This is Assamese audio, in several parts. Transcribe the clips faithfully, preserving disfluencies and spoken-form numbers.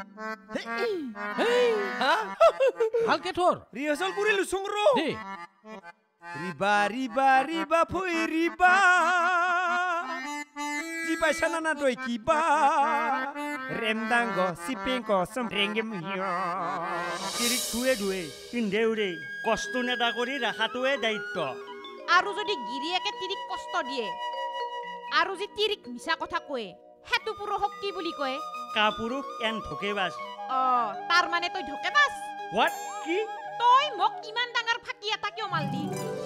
ভালকে থৰ ৰিহাৰ্চল কৰিলো চুংৰ ৰিবা ৰিবা ৰিবা ফই ৰিবা কি পাইছা না তই কিবা ৰেমদাংগ সিপেংক সম্ৰেংগেম তিৰিক থুৱে দুৱে পিন্ধেউৰে কষ্ট নেদা কৰি ৰাখাটোৱে দায়িত্ব আৰু যদি গিৰিয়েকে তিৰিক কষ্ট দিয়ে আৰু যে তিৰিক মিছা কথা কয় হেতু পুৰুষক কি বুলি কয় কাপুৰুষ এন ধকেবাজ অ তাৰ মানে তই ধকেবাজ হোৱাট কি তই মোক ইমান ডাঙৰ ফাঁকি এটা কিয় মালদি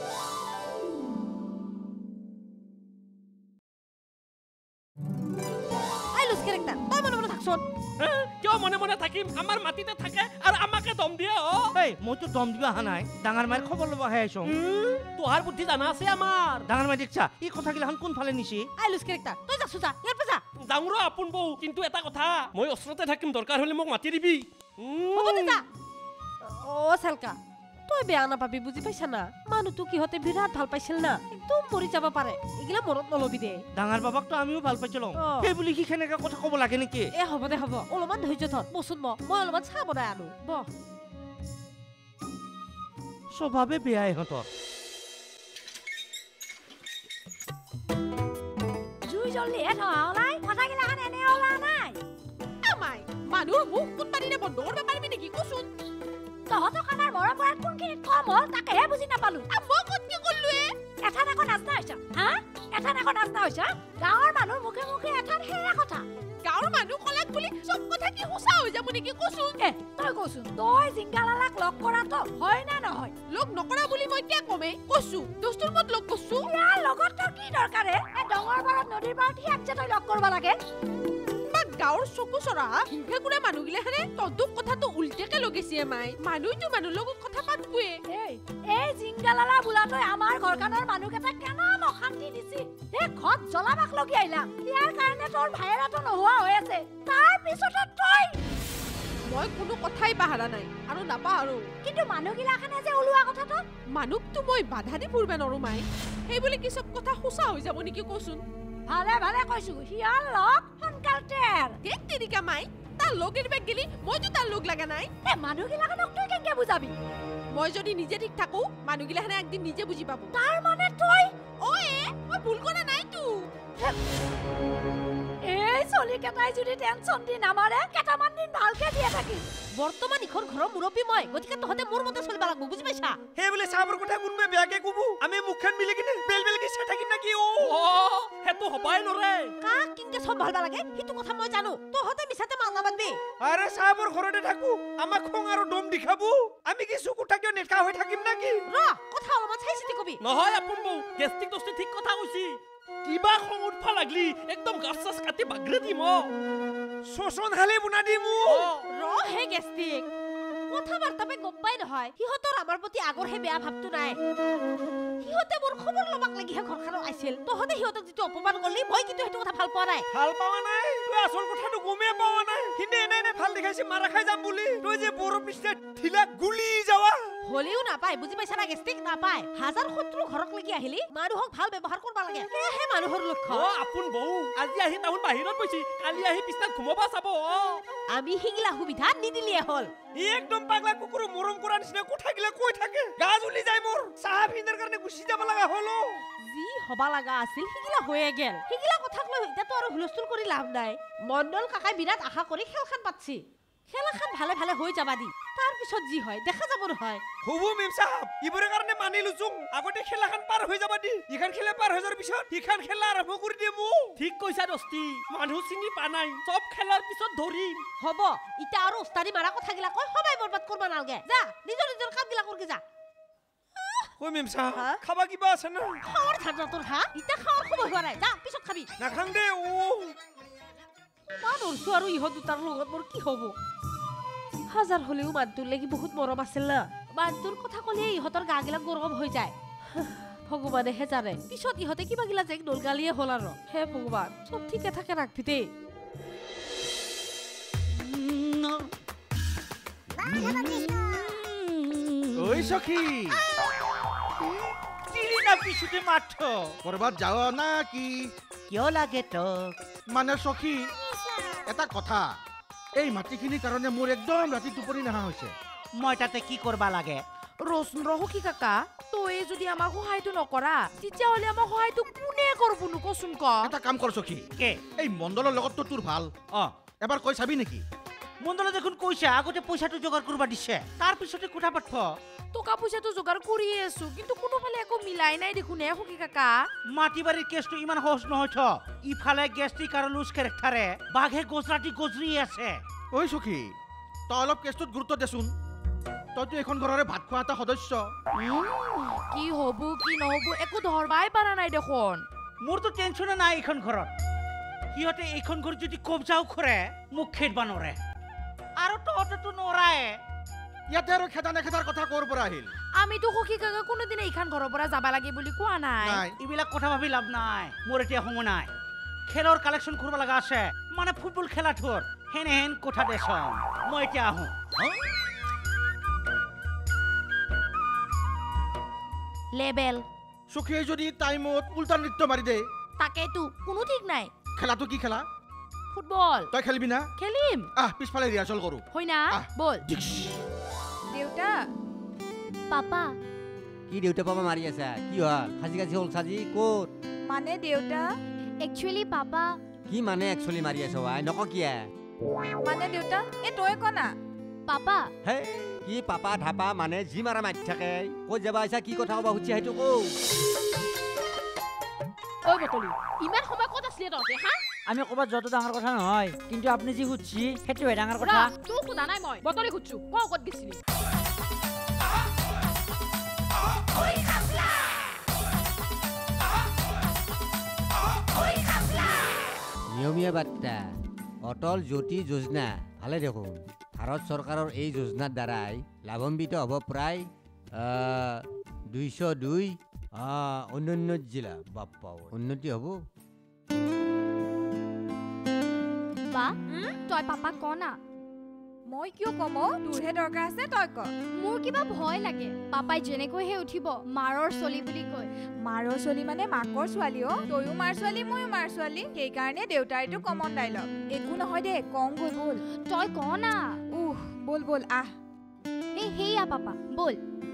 আই লুজ কেৰেক্টাৰ তই মনে মনে থাকছোন কিয় মনে মনে থাকিম আমাৰ মাটিতে থাকে আৰু আমাকে দম দিয়ে অ এই মইতো দম দিব অহা নাই ডাঙৰ মাইৰ খবৰ ল'ব আহে আছো তোহাৰ বুদ্ধি জানা আছে আমাৰ ডাঙৰ মাই দেখছা এই কথাগিলাখন কোন ফালে নিছি আই লুজ কেৰেক্টাৰ তই যাছো যা ইয়াৰ পৰা যা যাওঁ ৰ আপোন বৌ কিন্তু এটা কথা মই ওচৰতে থাকিম দৰকাৰ হ'লে মোক মাতি দিবি হ'ব দে যা অ চেলকা তই বেয়া নাপাবি বুজি পাইছা না মানুহটো কিহতে বিৰাট ভাল পাইছিল না একদম মৰি যাব পাৰে এগিলা মনত নলবি দে ডাঙৰ বাবাকতো আমিও ভাল পাইছিলো সেই বুলি কি কেনেকা কথা ক'ব লাগে নেকি এ হ'ব দে হ'ব অলপমান ধৈৰ্য ধৰ বচোন মই মই অলপমান চাহ বনাই আনো বহ স্বভাৱে বেয়া ইহঁতৰ জুই জলদি হে থা ওলাই কথাগিলাখান এনে ওলা নাই আমাই মানুহৰ মুখ কোনবা দিনে বন্ধ কৰিব পাৰিবি নেকি কচোন তহঁতক আমাৰ মৰম কৰাত কোনখিনিত কম হ'ল তাকেহে বুজি নাপালো মই ক'ত কি ক'লোৱে এঠান এখন নাচনা হৈছা হা এঠান এখন নাচনা হৈছা গাঁৱৰ মানুহৰ মুখে মুখে এঠান সেয়া কথা গাঁৱৰ মানুহ কলাক বুলি চব কথা কি সঁচা হৈ যাব নেকি কচোন এ তই কচোন তই জিংগালালাক লগ কৰাটো হয় না নহয় লগ নকৰা বুলি মই কিয় কমে কচু দস্তুৰ মত লগ কচু ইয়াৰ লগত তোৰ কি দৰকাৰে এ ডঙৰ পাৰত নদীৰ পাৰত হিয়াক যে তই লগ কৰিব লাগে গাঁৱৰ চকু চৰা হিংসা কৰা মানুহগিলাখানে তদুক কথাটো উল্টেকে লগাইছে মাই মানুহটো মানুহ লগত কথা পাতবয়ে এই এই জিংগালালা বোলাতই আমাৰ ঘৰখানৰ মানুহকেইটা কেন অশান্তি দিছি হে ঘৰত জ্বলাবাক লগি আইলা ইয়াৰ কাৰণে তোৰ ভাইৰাটো নোহোৱা হৈ আছে তাৰ পিছতে তই মই কোনো কথাই পাহাৰা নাই আৰু নাপাহাৰো কিন্তু মানুহগিলাখানে যে ওলোৱা কথাটো মানুহকতো মই বাধা দি ফুৰবে নৰো মাই সেই বুলি কি চব কথা সঁচা হৈ যাব নেকি কচোন ভালে ভালে কৈছো হিয়াৰ লগ সোনকালতেৰ এক তিৰিকা মাই তাৰ লগের বেগ গেলি মইতো তাৰ লগ লাগা নাই এ মানুহগিলাখানক তই কেনকে বুজাবি মই যদি নিজে ঠিক থাকো মানুহগিলাখানে একদিন নিজে বুজি পাবো তাৰ মানে তই ওয়ে মই ভুল কৰা নাই তু এই চলি কেটাই যদি টেনশন দি নামাৰে কেটামান দিন ভালকে দিয়ে থাকি বৰ্তমান ইখন ঘৰৰ মুৰব্বী মই গতিকে তহতে মোৰ মতে চলিবা লাগব বুজি পাইছা হে বলে সাবর কথা কোনবে বেয়াকে কবু আমি মুখখান মিলি কিনে বেল বেল কি সেটা কিনা কি ও হেতু হবাই নৰে কাক কিনকে সব ভালবা লাগে হিতু কথা মই জানো তহতে মিছাতে মালনা বাদবি আরে সাবর ঘৰতে থাকু আমাক খং আৰু দম দিখাবু আমি কি সুকুটা কিয় নেকা হৈ থাকিম নাকি ৰ কথা অলপমান চাই চিতি কবি নহয় আপোন বৌ গেষ্টিক দস্তি ঠিক কথা কৈছি কিবা খং উঠবা লাগলি একদম গাছ চাছ কাটি বাগৰে দিম শোষণ হালে বুনা দিমু ৰ হে গেষ্টিক কথা বাৰ্তাবে গপ্পাই নহয় হিহঁতৰ আমাৰ প্ৰতি আগৰ হে বেয়া ভাবটো নাই হিহঁতে মোৰ খবৰ লবাক লাগি হে ঘৰখানো আইছিল তহতে হিহঁতক যেটো অপমান কৰলি মই কিন্তু হেতু কথা ভাল পোৱা নাই ভাল পাৱা নাই তুই আসল কথাটো গমে পাৱা নাই হিনে এনে এনে ভাল দেখাইছে মাৰা খাই যাম বুলি তুই যে বৰফ নিচিনা ঢিলা গুলি যাৱা হলিও নাপায় বুজি পাইছা না গেষ্টিক নাপায় হাজাৰ শত্ৰু ঘৰক লাগি আহিলি মানুহক ভাল ব্যৱহাৰ কৰবা লাগে হে মানুহৰ লক্ষ্য অ আপোন বৌ আজি আহি তাহুন বাহিৰত বৈছি কালি আহি পিছতাত ঘুমবা চাব আমি হিগিলা সুবিধা নিদিলিয়ে হল একদম পাগলা কুকুৰ মৰম কৰা নিচিনা কথা গিলা কৈ থাকে গা জ্বলি যায় মোৰ চাহ পিন্ধাৰ কাৰণে গুচি যাব লাগা হলো যি হবা লাগা আছিল হিগিলা হৈয়ে গেল হিগিলা কথাক লৈ এতিয়াতো আৰু হুলস্থুল কৰি লাভ নাই মণ্ডল কাকাই বিৰাট আশা কৰি খেলখান পাতছি খেলাখান ভালে ভালে হৈ যাবা দি তাৰ পিছত যি হয় দেখা যাব নহয় হুবু মেম সাহেব ইবৰে কাৰণে মানি লুচুং আগতে খেলাখান পাৰ হৈ যাবা দি ইখান খেলা পাৰ হৈ যোৱাৰ পিছত ইখান খেলা আৰম্ভ কৰি দিমু ঠিক কৈছা দস্তি মানুহ চিনি পা নাই সব খেলাৰ পিছত ধৰিম হ'ব ইটা আৰু উস্তাদি মাৰা কথাগিলা কই সবাই বৰবাদ কৰবা নালগে যা নিজৰ নিজৰ কামগিলা কৰকে যা কই মেম সাহেব খাবা কিবা আছে না খাওয়াৰ ধান্দা তোৰ হা ইটা খাওয়াৰ সময় হোৱা নাই যা পিছত খাবি নাখাং দে ও মানুহ আৰু ইহ দুটাৰ লগত মোৰ কি হ'ব হাজাৰ হলেও মানটোৰ লাগি বহুত মৰম আছিল না মানটোৰ কথা কলে ইহঁতৰ গাগিলা গৰম হৈ যায় ভগৱানেহে জানে পিছত ইহঁতে কিবা গিলা যেক নলগালিয়ে হ'ল আৰু হে ভগৱান চব ঠিকে থাকে ৰাখবি দেই ওই সখী চিনি না পিছুতে মাঠ কৰবাত যাও না কি কিয় লাগে তোক মানে সখী এটা কথা এই মাটিখিনিৰ কাৰণে মোৰ একদম ৰাতি টোপনি নহা হৈছে মই তাতে কি কৰবা লাগে ৰচন্দ্ৰ সখী কাকা তই যদি আমাক সহায়টো নকৰা তেতিয়াহ'লে আমাক সহায়টো কোনে কৰবনো কচোন ক এটা কাম কৰ সখী কে এই মণ্ডলৰ লগততো তোৰ ভাল অ এবাৰ কৈ চাবি নেকি মণ্ডলে দেখোন কৈছে আগতে পইচাটো যোগাৰ কৰবা দিছে তাৰ পিছতে কথা পাতব টকা পইচাটো যোগাৰ কৰিয়ে আছো কিন্তু কোনোফালে একো মিলাই নাই দেখোন হে সখী কাকা মাটি বাৰীৰ কেছটো ইমান সহজ নহয় থ ইফালে গেষ্ট্ৰিক আৰু লুজ কেৰেক্টাৰে বাঘে গজৰাটি গজৰি আছে ঐ সখী তই অলপ কেছটোত গুৰুত্ব দেচোন তইতো এখন ঘৰৰে ভাত খোৱা এটা সদস্য কি হব কি নহব একো ধৰবাই পাৰা নাই দেখোন মোৰতো টেনচনে নাই এইখন ঘৰত সিহঁতে এইখন ঘৰ যদি কবজাও কৰে মোক খেদবা নৰে আৰু তহঁতেতো নৰায়ে ইয়াতে আৰু খেদা নেখেদাৰ কথা ক'ৰ পৰা আহিল আমিতো সখী কাকা কোনোদিনে এইখন ঘৰৰ পৰা যাবা লাগে বুলি কোৱা নাই এইবিলাক কথা ভাবি লাভ নাই মোৰ এতিয়া সময় নাই খেলৰ কালেকশ্যন কৰিব লগা আছে মানে ফুটবল খেলাটোৰ হেনেহেন কথা দেচোন মই এতিয়া আহোঁ লেবেল সখীয়ে যদি টাইমত উল্টা নৃত্য মাৰি দে তাকেতো কোনো ঠিক নাই খেলাটো কি খেলা ফুটবল তই খেলিবি না খেলিম আহ পিছফালে ৰিহাৰ্চেল কৰো হয় না বল দেউতা পাপা কি দেউতা পাপা মাৰি আছে কি হ'ল খাজি খাজি হ'ল সাজি ক'ত মানে দেউতা একচুয়ালি পাপা কি মানে একচুয়ালি মাৰি আছে আই নক কিয়া মানে দেউতা এ তই কনা পাপা হে কি পাপা ধাপা মানে যি মাৰা মাৰি থাকে ক'ত যাবা আইছা কি কথা ক'বা খুজি সেইটো কও ঐ বটলি ইমান সময় ক'ত আছিলি তহঁতে হা আমি ক'বাত যোৱাটো ডাঙৰ কথা নহয় কিন্তু আপুনি যি সুধছি সেইটোহে ডাঙৰ কথা তোক সোধা নাই মই বটলি সুধছো ক ক'ত গৈছিলি ঐ খাপলা ঐ খাপলা নিয়মীয়া বাৰ্তা অটল জ্যোতি যোজনা ভালে দেখোন ভাৰত চৰকাৰৰ এই যোজনাৰ দ্বাৰাই লাভান্বিত হ'ব প্ৰায় দুইশ দুই অন্যান্য জিলা বাপ্পা উন্নতি হ'ব বা তই পাপা কনা মই কিয় কম তোৰহে দৰকাৰ আছে তই ক মোৰ কিবা ভয় লাগে পাপাই যেনেকৈহে উঠিব মাৰৰ চলি বুলি কয় মাৰৰ চলি মানে মাকৰ ছোৱালী অ তয়ো মাৰ ছোৱালী ময়ো মাৰ ছোৱালী সেইকাৰণে দেউতাৰ এইটো কমন ডাইলগ একো নহয় দে কম গৈ বল তই কনা উহ বল বল আহ এই হেয়া পাপা বল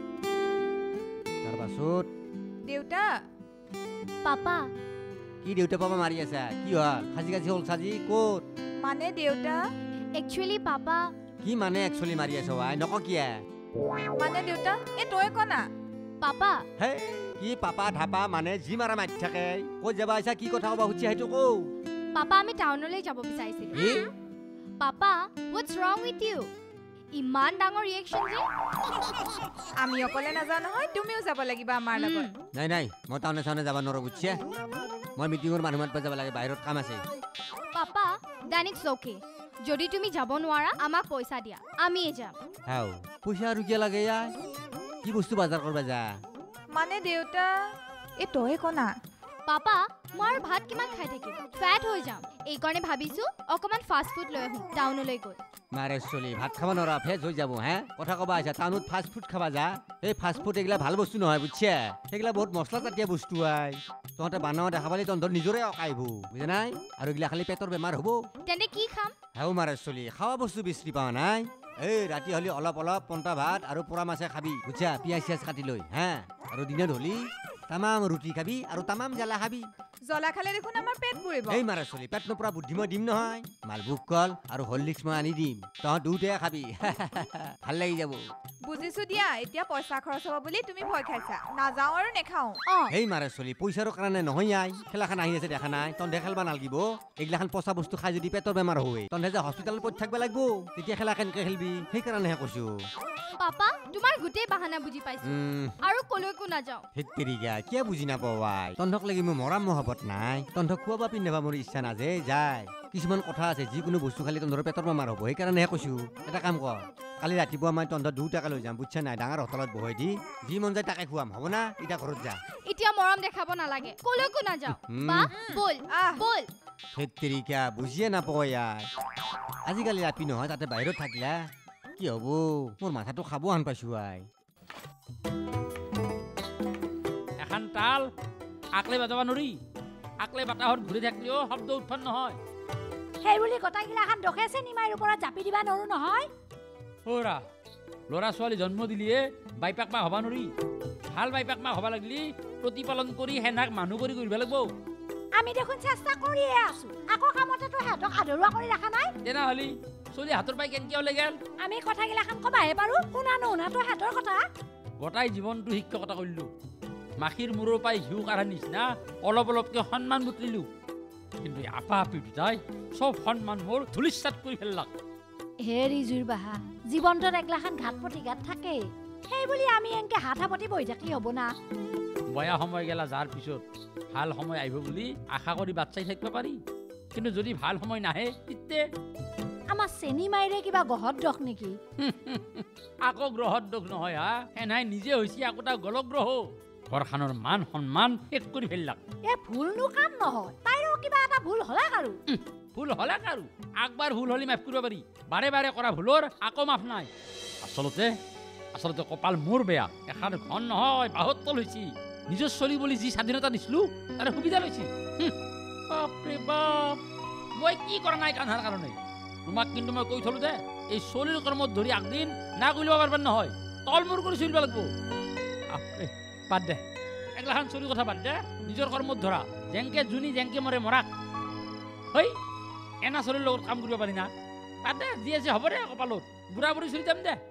তাৰ পাছত দেউতা পাপা কি দেউতা পাপা মাৰি আছে কি হ'ল খাজি খাজি হ'ল সাজি ক'ত মানে দেউতা একচুয়ালি পাপা কি মানে একচুয়ালি মাৰি আছে আই নক কিয়া মানে দেউতা এ তই কনা পাপা হে কি পাপা ধাপা মানে যি মাৰা মাৰি থাকে ক'ত যাবা আইছা কি কথা ক'বা খুজি সেইটো কও পাপা আমি টাউনলৈ যাব বিচাৰিছিলো papa what's wrong with you ইমান ডাঙৰ ৰিয়েকচন যে আমি অকলে নাযাওঁ নহয় তুমিও যাব লাগিব আমাৰ লগত নাই নাই মই টাউনে চাউনে যাব নোৱাৰো বুজিছে মই মিটিঙৰ মানুহ মাতিব যাব লাগে বাহিৰত কাম আছে পাপা দেন ইটস ওকে যদি তুমি যাব নোৱাৰা আমাক পইচা দিয়া আমিয়ে যাম হাও পইচা আৰু কি লাগে ইয়াৰ কি বস্তু বজাৰ কৰবা যা মানে দেউতা এ তই কনা পাপা মই ভাত কিমান খাই থাকিম ফ্যাট হৈ যাম এই কাৰণে ভাবিছো অকমান ফাষ্ট ফুড লৈ আহো টাউনলৈ গৈ মাৰে চলি ভাত খাব নোৱাৰা ফেজ হৈ যাব হে কথা ক'বা আইছা টাউনত ফাষ্ট ফুড খাবা যা এই ফাষ্ট ফুড এগুলা ভাল বস্তু নহয় বুজিছে সেইগুলা বহুত মছলা জাতীয় বস্তু আই তহঁতে বানাও দেখা পালে তহঁতৰ নিজৰে অকাইব বুজা নাই আৰু এগুলা খালি পেটৰ বেমাৰ হ'ব তেন্তে কি খাম হাও মাৰে চলি খাৱা বস্তু বিচাৰি পাৱা নাই এই ৰাতি হলি অলপ অলপ পন্তা ভাত আৰু পোৰা মাছে খাবি বুজা পিয়াজ চিয়াজ কাটি লৈ হা আৰু দিনত হলি তামাম ৰুটি খাবি আৰু তামাম জ্বালা খাবি জ্বলা খালে দেখোন আমাৰ পেট পুৰিব এই মাৰা চলি পেট নপৰা বুদ্ধি মই দিম নহয় মালভোগ কল আৰু হৰলিক্স মই আনি দিম তহঁত দুটাই খাবি ভাল লাগি যাব বুজিছো দিয়া এতিয়া পইচা খৰচ হ'ব বুলি তুমি ভয় খাইছা নাযাওঁ আৰু নেখাওঁ এই মাৰা চলি পইচাৰ কাৰণে নহয় আই খেলাখান আহি আছে দেখা নাই তহঁতে খেলবা নালাগিব এইগিলাখান পচা বস্তু খাই যদি পেটৰ বেমাৰ হয় তহঁতে যে হস্পিটেলত পৰি থাকিব লাগিব তেতিয়া খেলা কেনেকে খেলবি সেইকাৰণেহে কৈছো পাপা তোমাৰ গোটেই বাহানা বুজি পাইছো আৰু কলৈকো নাযাওঁ হেতেৰিগা কিয় বুজি নাপাৱাই তহঁতক লাগি মোৰ মৰম মহব্বত নাই তহঁতক খোৱাবা পিন্ধাবা মোৰ ইচ্ছা নাযায় যায় কিছুমান কথা আছে যিকোনো বস্তু খালি তহঁতৰ পেটৰ বেমাৰ হ'ব সেইকাৰণেহে কৈছো এটা কাম কৰ কালি ৰাতিপুৱা মই তহঁতৰ দুটাকে লৈ যাম বুজিছা নাই ডাঙৰ হোটেলত বহাই দি যি মন যায় তাকে খুৱাম হ'ব না এতিয়া ঘৰত যা এতিয়া মৰম দেখাব নালাগে কলৈকো নাযাওঁ বা বল বল হেতেৰিগা বুজিয়ে নাপাৱা ইয়াৰ আজিকালি ৰাতি নহয় তাতে বাহিৰত থাকিলা কি হ'ব মোৰ মাথাটো খাব আন পাইছো আই এখন তাল আকলে বাজাব নোৱাৰি আকলে বাতাহত ঘূৰি থাকিলেও শব্দ উৎপন্ন হয় সেই বুলি গোটাইগিলাখান দখে চিনেমাৰ ওপৰত জাপি দিবা নৰো নহয় ওৰা ল'ৰা ছোৱালী জন্ম দিলিয়ে বাইপাক মা হবা নৰি ভাল বাইপাক মা হবা লাগলি প্ৰতিপালন কৰি হেনাক মানুহ কৰি কৰিব লাগিব আমি দেখোন চেষ্টা কৰিয়ে আছো আকৌ কামতেতো হেতক আদৰুৱা কৰি ৰাখা নাই তেনেহ'লে চলি হাতৰ পাই কেনকে ওলাই গেল আমি কথাগিলাখান কবাহে পাৰো শুনা নুশুনাতো হেতৰ কথা গোটাই জীৱনটো শিক্ষকতা কৰিলো মাখিৰ মূৰৰ পাই ঘিউ কাঢ়াৰ নিচিনা অলপ অলপকে সন্মান বুটলিলো কিন্তু আপা আপি দুটাই চব সন্মান মোৰ ধুলিচাত কৰি ফেললাক হেৰি জুইৰ বাহা জীৱনটোত একলাখান ঘাট প্ৰতিঘাত থাকে সেই বুলি আমি এনেকে হাত হাপতি বহি থাকি হ'ব না বয়া সময় গেলা যাৰ পিছত ভাল সময় আহিব বুলি আশা কৰি বাট চাই থাকিব পাৰি কিন্তু যদি ভাল সময় নাহে তিতে আমাৰ চেনি মাইৰে কিবা গহত দখ নেকি আকৌ গ্ৰহত দোষ নহয় হা এনাই নিজে হৈছে একোটা গলগ্ৰহ ঘৰখনৰ মান সন্মান শেষ কৰি ফেললাক এ ভুলনো কাম নহয় তাইৰো কিবা এটা ভুল হলাক আৰু ভুল হলাক আৰু একবাৰ ভুল হলি মাফ কৰিব পাৰি বাৰে বাৰে কৰা ভুলৰ আকৌ মাফ নাই আচলতে আচলতে কপাল মোৰ বেয়া এখন ঘন নহয় বাহত তল হৈছে নিজৰ চলি বুলি যি স্বাধীনতা দিছিলো তাৰে সুবিধা লৈছে বাপৰে বাপ মই কি কৰা নাই কান্ধাৰ কাৰণে তোমাক কিন্তু মই কৈ থলো দে এই চলিৰ কৰ্মত ধৰি একদিন না কৰি ল'ব পাৰিব নহয় তল মূৰ কৰি চলিব লাগিব বাপৰে বাদ দে এগলাখান চলিৰ কথা বাদ দে নিজৰ কৰ্মত ধৰা যেংকে জুনি যেংকে মৰে মৰাক হৈ এনা চলিৰ লগত কাম কৰিব পাৰি না বাদ দে যি আছে হ'ব দে কপালত বুঢ়া বুঢ়ী চলি যাম দে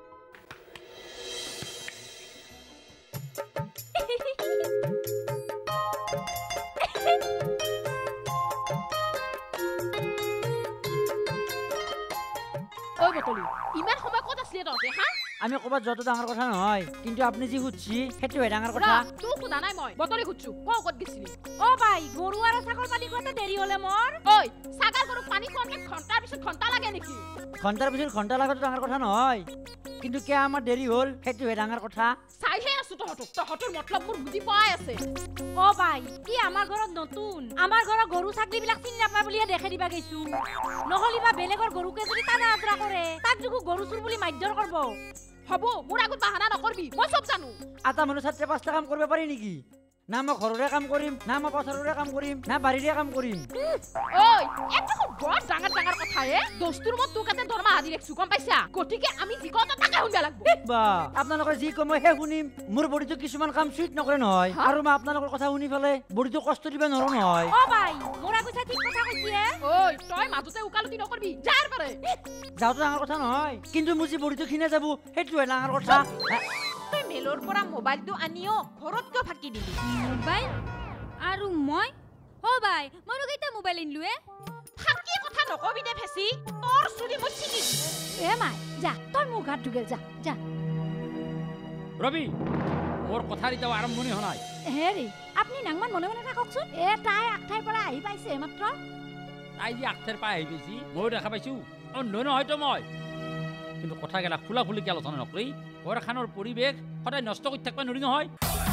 ঐ বটলি ইমান সময় ক'ত আছিলি তহঁতে হা আমি ক'ৰবাত যোৱাটো ডাঙৰ কথা নহয় কিন্তু আপুনি যি সুধছি সেইটোহে ডাঙৰ কথা তোক সোধা নাই মই বটলি সুধছো ক ক'ত গেছিলি অ ভাই গৰু আৰু ছাগল পানী খোৱাতে দেৰি হলে মোৰ ঐ ছাগল গৰুক পানী খোৱাতে ঘণ্টাৰ পিছত ঘণ্টা লাগে নেকি ঘণ্টাৰ পিছত ঘণ্টা লগাটো ডাঙৰ কথা নহয় কিন্তু কিয় আমাৰ দেৰি হ'ল সেইটোহে ডাঙৰ কথা চাইহে আছো তহঁতক তহঁতৰ মতলব মোৰ বুজি পোৱাই আছে অ ভাই কি আমাৰ ঘৰত নতুন আমাৰ ঘৰৰ গৰু ছাগলী বিলাক চিনি নাপায় বুলিহে দেখে দিবা গৈছো নহ'লে বা বেলেগৰ গৰুকে যদি তানা আদৰা কৰে তাক যুগু গৰু চুৰ বুলি মাধ্যৰ কৰিব হ'ব মোৰ আগত বাহানা নকৰবি মই চব জানো এটা মানুহ ছাত্ৰে পাঁচটা কাম কৰিব পাৰি নেকি না মই ঘৰৰে কাম কৰিম না মই পথাৰৰে কাম কৰিম না বাৰীৰে কাম কৰিম ঐ একদম বৰ ডাঙৰ ডাঙৰ কথা হে দস্তুৰ মত তোক এটা দৰমহা আদি ৰাখছো গম পাইছা গতিকে আমি যি কওঁ তাকে শুনিব লাগিব বা আপোনালোকে যি কয় মই সেই শুনিম মোৰ বডিটো কিছুমান কাম চুইট নকৰে নহয় আৰু মই আপোনালোকৰ কথা শুনি পেলাই বডিটো কষ্ট দিব নোৱাৰো নহয় অ ভাই মোৰ আগত ঠিক কথা কৈছি হে ঐ তই মাজতে উকালতি নকৰবি যাৰ পাৰে যাওঁতো ডাঙৰ কথা নহয় কিন্তু মোৰ যি বডিটো খিনে যাব সেইটোহে ডাঙৰ কথা তই মেলৰ পৰা মোবাইলটো আনিও ঘৰত কিয় ফাঁকি দিলি মোবাইল আৰু মই অ ভাই মই কেইটা মোবাইল আনিলো এ ফাঁকি কথা নকবি দে ফেচি তোৰ চুলি মই চিনি এ মাই যা তই মোৰ ঘাট ঢুকে যা যা ৰবি মোৰ কথাৰ এতিয়াও আৰম্ভণি হোৱা নাই হেৰি আপুনি নাংমান মনে মনে থাককচোন এ তাই আগঠাইৰ পৰা আহি পাইছে মাত্ৰ তাই যি আগঠাইৰ পৰা আহি পাইছি ময়ো দেখা পাইছো অন্ধ নহয়তো মই কিন্তু কথা গেলা খোলা খুলিকে আলোচনা নকৰি ঘৰখনৰ পৰিৱেশ সদায় নষ্ট কৰি থাকিব নোৱাৰি নহয়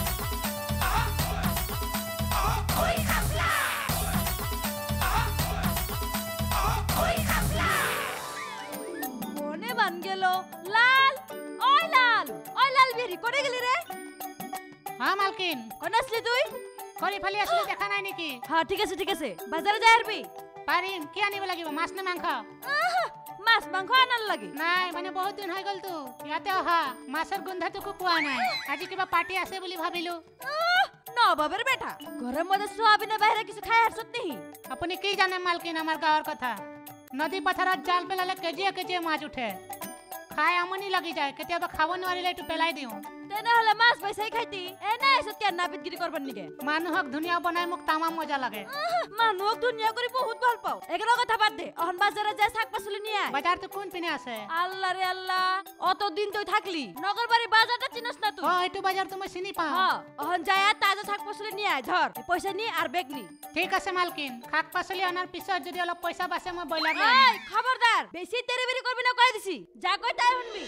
মনে বান গেল লাল ওই লাল ওই লাল বেরি করে গেলি রে হ্যাঁ মালকিন কোন আসলি তুই খৰি ফালি আসলে দেখা নাই নেকি হ্যাঁ ঠিক আছে ঠিক আছে বাজারে যাই আরবি পাৰিম কি আনিব লাগিব মাছ নে মাংস মাছ মাংস আনার লাগে নাই মানে বহুত দিন হৈ গলতো ইয়াতে অহা মাছৰ গোন্ধটোকো পোৱা নাই আজি কিবা পাৰ্টি আছে বুলি ভাবিলো নবাবের বেটা ঘরের মধ্যে সোয়াবিনের বাইরে কিছু খাই হারছত নেহি আপুনি কি জানে মালকিন আমাৰ গাঁৱৰ কথা নদী পথাৰত জাল পেলালে কেজিয়ে কেজিয়ে মাছ উঠে খাই আমনি লাগি যায় কেতিয়াবা খাব নোৱাৰিলে এইটো পেলাই দিওঁ তেনেহলে মাছ পইচাই খাইতি এনে এসত কেন না বিক্রি করবার নিকে মানুহক ধুনিয়া বনাই মোক তামাম মজা লাগে মানুহক ধুনিয়া কৰি বহুত ভাল পাও এগুলো কথা বাদ দে অহন বাজারে যা শাক পাচলি নিয়ে বাজারটো কোন পিনে আছে আল্লাহ রে আল্লাহ অত দিন তুই থাকলি নগরবাড়ি বাজারটা চিনস না তুই ও এইটো বাজার তুমি চিনি পাও হ্যাঁ অহন যায় তাজা শাক পাচলি নিয়ে ধর পয়সা নি আর বেগ নি ঠিক আছে মালকিন শাক পাচলি আনার পিছত যদি অলপ পয়সা বাছে মই বইলার লৈ এই খবরদার বেশি তেরে বেরি করবি না কই দিছি যা কই তাই শুনবি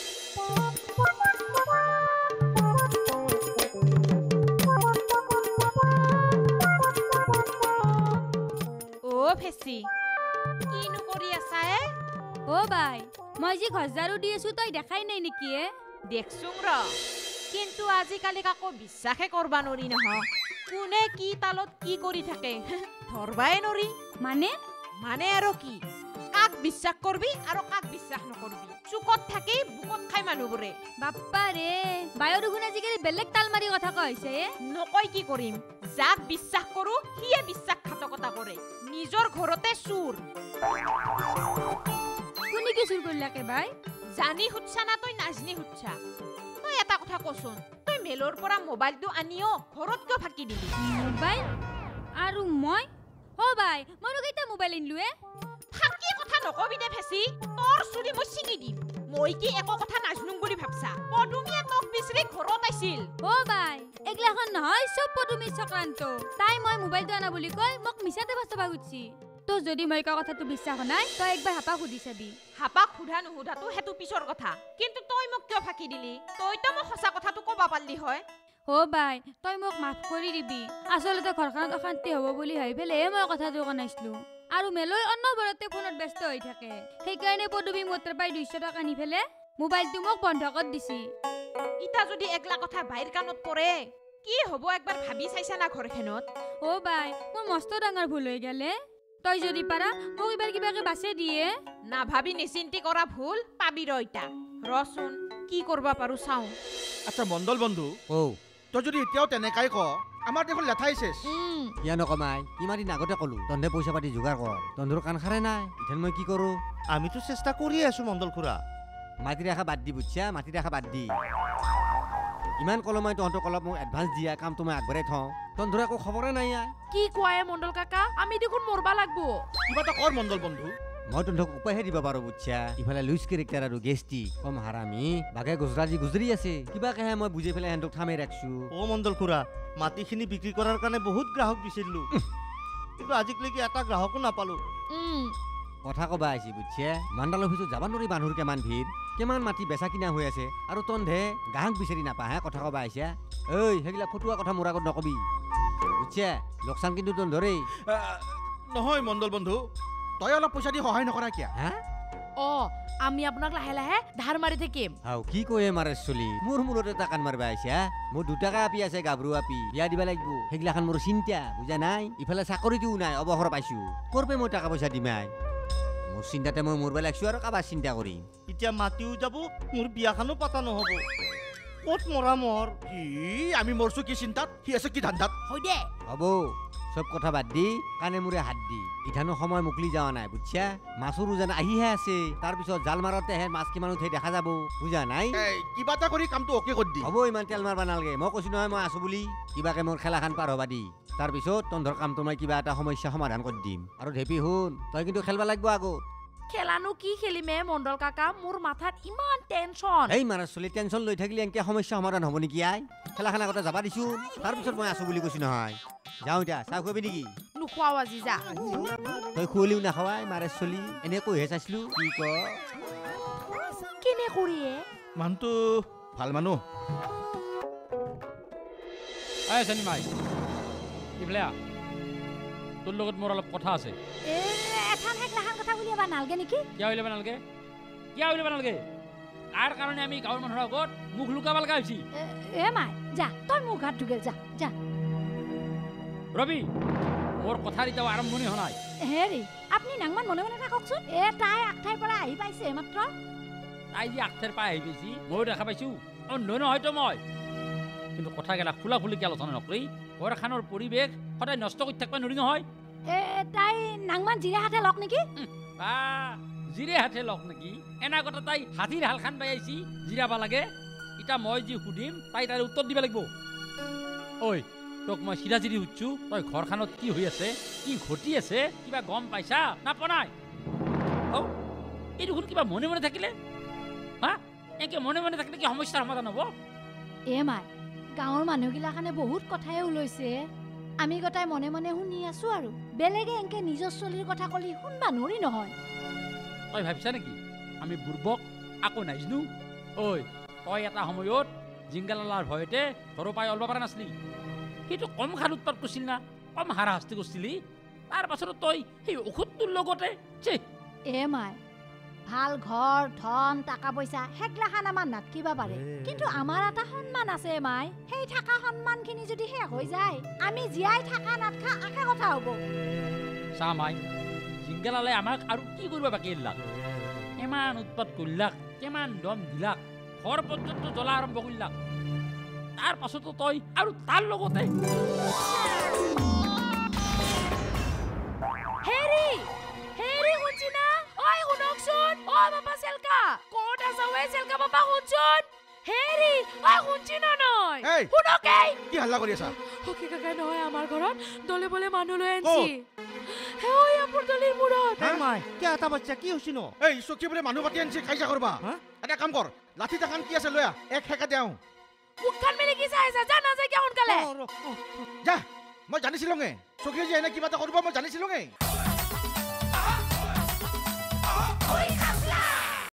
ও ফেচি কিনো কৰি আছা এ ও ভাই মই যি ঘজাৰু দি আছো তই দেখাই নাই নেকি এ দেখছোং ৰ কিন্তু আজিকালি কাকো বিশ্বাসে কৰবা নৰি নহয় কোনে কি তালত কি কৰি থাকে ধৰবাই নৰি মানে মানে আৰু কি কাক বিশ্বাস কৰবি আৰু কাক বিশ্বাস নকৰবি চুকত থাকি বুকত খাই মানুহবোৰে বাপ্পা ৰে বায়ু দেখোন আজিকালি বেলেগ তাল মাৰি কথা কৈছে নকয় কি কৰিম যাক বিশ্বাস কৰো সিয়ে বিশ্বাসঘাতকতা কৰে নিজৰ ঘৰতে চুৰ কোনে কি চুৰ কৰিলাকে বাই জানি হুচ্ছা না তই নাজনি হুচ্ছা তই এটা কথা কচোন তই মেলৰ পৰা মোবাইলটো আনিও ঘৰত কিয় ফাঁকি দিলি মোবাইল আৰু মই অ বাই মইনো কেইটা মোবাইল আনিলোৱে ফাঁকি কথা নকবি দে ফেচি তোৰ চুৰি মই ছিঙি দিম মই কি একো কথা নাজনুং বুলি ভাবছা পদুমিয়ে তোক বিচাৰি ঘৰত আছিল অ বাই এগলাখন নহয় চব পদুমি চক্ৰান্ত তাই মই মোবাইলটো আনা বুলি কয় মোক মিছাতে বাস্তবা গুচি তো যদি মই কা কথাটো বিশ্বাস নাই তই একবাৰ হাপা সুধি চাবি হাপাক সুধা নুহুধাটো হেতু পিছৰ কথা কিন্তু তই মোক কিয় ফাঁকি দিলি তইতো মোক সঁচা কথাটো ক'বা পাৰলি হয় অ বাই তই মোক মাফ কৰি দিবি আচলতে ঘৰখনত অশান্তি হ'ব বুলি ভাবি পেলাই মই কথাটো কনাইছিলো আৰু মেলৈ অন্নবৰতে ফোনত ব্যস্ত হৈ থাকে সেইকাৰণে পদুমি মোটৰ পাই দুইশ টকা নি ফেলে মোবাইলটো মোক বন্ধ কৰি দিছি ইটা যদি একলা কথা বাইৰ কাণত পৰে কি হ'ব একবাৰ ভাবি চাইছা না ঘৰখনত অ বাই মোৰ মস্ত ডাঙৰ ভুল হৈ গেলে তই যদি পাৰা মোক এবাৰ কিবাকে বাছে দিয়ে না ভাবি নিচিন্তি কৰা ভুল পাবি ৰ ইটা ৰচোন কি কৰবা পাৰো চাও আচ্ছা মণ্ডল বন্ধু ও তই যদি এতিয়াও তেনেকাই ক আমাৰ দেখোন লেঠাই শেষ কিয় নকমাই কিমান দিন আগতে ক'লো তহঁতে পইচা পাতি যোগাৰ কৰ তহঁতৰ কাণ খাৰে নাই ইথান মই কি কৰোঁ আমিতো চেষ্টা কৰিয়ে আছো মণ্ডল খুৰা মাটি ৰাখা বাদ দি বুজিছা মাটি ৰাখা বাদ দি ইমান কলো মই তহঁতক অলপ মোক এডভান্স দিয়া কামটো মই আগবঢ়াই থওঁ তহঁতৰ একো খবৰে নাই কি কোৱায়ে মণ্ডল কাকা আমি দেখোন মৰবা লাগব কিবা এটা কৰ মণ্ডল বন্ধু মই তহঁতক উপায়হে দিব পাৰো বুজিছা ইফালে লুইচ কেৰেক্টাৰ আৰু গেষ্টি কম হাৰামি বাগে গুজৰাটী গুজৰি আছে কিবাকেহে মই বুজি পেলাই সিহঁতক থামেই ৰাখছো অ মণ্ডল খুৰা মাটিখিনি বিক্ৰী কৰাৰ কাৰণে বহুত গ্ৰাহক বিচাৰিলো কিন্তু আজিলৈকে এটা গ্ৰাহকো নাপালো কথা কবা আহিছে বুজিছে মাণ্ডাল অফিচত যাবা নোৱাৰি মানুহৰ কিমান ভিৰ কিমান মাটি বেচা কিনা হৈ আছে আৰু তন্ধে গ্ৰাহক বিচাৰি নাপায় হে কথা কবা আহিছে ঐ সেইগিলা ফটুৱা কথা মোৰ আগত নকবি বুজিছে লোকচান কিন্তু তন্ধৰেই নহয় মণ্ডল বন্ধু তই অলপ পইচা দি সহায় নকৰা কিয়া হা অ আমি আপোনাক লাহে লাহে ধাৰ মাৰি থাকিম হাও কি কয়ে মাৰে চলি মোৰ মূৰত এটা কাণ মাৰিবা আহিছে মোৰ দুটাকা আপি আছে গাভৰু আপি বিয়া দিবা লাগিব সেইগিলাখান মোৰ চিন্তা বুজা নাই ইফালে চাকৰিটোও নাই অৱসৰ পাইছো কৰপে মই টকা পইচা দিমাই মোৰ চিন্তাতে মই মৰবা লাগছো আৰু কাবাৰ চিন্তা কৰিম এতিয়া মাটিও যাব মোৰ বিয়াখনো পাতা নহ'ব ক'ত মৰা মৰ কি আমি মৰছো কি চিন্তাত সি আছে কি ধান্দাত হয় দে হ'ব সব কথা বাদ দি কানে মূৰে হাত দি ইথানো সময় মুকলি যাৱা নাই বুজিছা মাছৰ উজান আহিহে আছে তাৰপিছত জাল মাৰতেহে মাছ কিমান উঠাই দেখা যাব বুজা নাই কিবা এটা কৰি কামটো অকে কৰি দি হ'ব ইমান তেল মাৰবা নালাগে মই কৈছো নহয় মই আছো বুলি কিবাকে মোৰ খেলাখান পাৰ হবা দি তাৰপিছত তন্ধৰ কামটো মই কিবা এটা সমস্যা সমাধান কৰি দিম আৰু ঢেপি শুন তই কিন্তু খেলবা লাগিব আগত খেলানো কি খেলিমে মণ্ডল কাকা মোৰ মাথাত ইমান টেনচন এই মাৰা চলি টেনচন লৈ থাকিলে এনেকে সমস্যা সমাধান হ'ব নেকি আই খেলাখান আগতে যাবা দিছো তাৰপিছত মই আছো বুলি কৈছো নহয় যাওঁ এতিয়া চাহ খুৱাবি নেকি নোখোৱাও আজি যা তই খুৱলিও নাখাৱাই মাৰে চলি এনে কৈহে চাইছিলো কি ক কেনে কৰিয়ে মানুহটো ভাল মানুহ আই চানিমাই ইফালে আ তোৰ লগত মোৰ অলপ কথা আছে এ এঠান হেগলাখান কথা উলিয়াবা নালগে নেকি কিয় উলিয়াব নালগে কিয় উলিয়াব নালগে কাৰ কাৰণে আমি গাঁৱৰ মানুহৰ আগত মুখ লুকাব লগা হৈছি এ মাই যা তই মুখ হাত ধুগেল যা যা ৰবি মোৰ কথাৰ এতিয়াও আৰম্ভণি হোৱা নাই হেৰি আপুনি নাংমান মনে মনে থাককচোন এ তাই আগঠাইৰ পৰা আহি পাইছে মাত্ৰ তাই যে আগঠাইৰ পৰা আহি পাইছি ময়ো দেখা পাইছো অন্য নহয়তো মই কিন্তু কথাগিলা খোলা খুলিকে আলোচনা নকৰি ঘৰখনৰ পৰিৱেশ সদায় নষ্ট কৰি থাকিব নোৱাৰি নহয় এ তাই নাংমান জিৰা হাতে লওক নেকি জিৰে হাতে লওক নেকি এনা কথা তাই হাতীৰ হালখান বাই আহিছি জিৰাব লাগে এতিয়া মই যি সুধিম তাই তাইৰ উত্তৰ দিব লাগিব ঐ তোক মই চিধা চিধি সুধছো তই ঘৰখনত কি হৈ আছে কি ঘটি আছে কিবা গম পাইছা নাপোৱা নাই অ এই দেখোন কিবা মনে মনে থাকিলে হা একে মনে মনে থাকিলে কি সমস্যাৰ সমাধান হ'ব এ মাই গাঁৱৰ মানুহগিলাখানে বহুত কথাই ওলৈছে আমি গতাই মনে মনে শুনি আছো আৰু বেলেগে এনকে নিজৰ চলিৰ কথা কলি শুনবা নৰি নহয় তই ভাবিছা নেকি আমি বুৰ্বক আকৌ নাইজনো ঐ তই এটা সময়ত জিংগালালাৰ ভয়তে ঘৰৰ পাই ওলবা পৰা নাছিলি সেইটো কম খাৰ উৎপাত কৰিছিল না কম হাৰা শাস্তি কৰিছিলি তাৰ পাছত তই সেই ঔষধটোৰ লগতে চে এ মাই ভাল ঘৰ ধন টকা পইচা হেগলাখান আমাৰ নাটকিবা পাৰে কিন্তু আমাৰ এটা সন্মান আছে মাই সেই থাকা সন্মানখিনি যদি শেষ হৈ যায় আমি জীয়াই থাকা নাটকা আশা কথা হ'ব চা মাই গেলালে আমাক আৰু কি কৰিব বাকী এৰিলাক ইমান উৎপাত কৰিলাক কিমান দম দিলাক ঘৰ পৰ্যন্ত জ্বলা আৰম্ভ কৰিলাক তাৰ পাছতো তই আৰু তাৰ লগতে হেৰি হেৰি শুনছি না ঐ শুনকচোন অ বাবা চেলকা ক'ত আছা ঐ চেলকা বাবা শুনচোন হেৰি ঐ শুনছি না নয় এই শুনক এই কি হাল্লা কৰি আছা হকি কাকা নহয় আমাৰ ঘৰত দলে বলে মানুহ লৈ আনছি হে ঐ আপৰ দলিৰ মূৰত এই মাই কি এটা বাচ্চা কি হৈছি ন এই চকী বোলে মানুহ পাতি আনছি কাইজা কৰবা এটা কাম কৰ লাঠি টাকান কি আছে লৈ আহ এক হেকা দেও মুখখান মেলি কি চাই আছা যা না যাই কি সোনকালে যা মই জানিছিলোঙে চকীয়ে যে এনে কিবা এটা কৰিব মই জানিছিলোঙে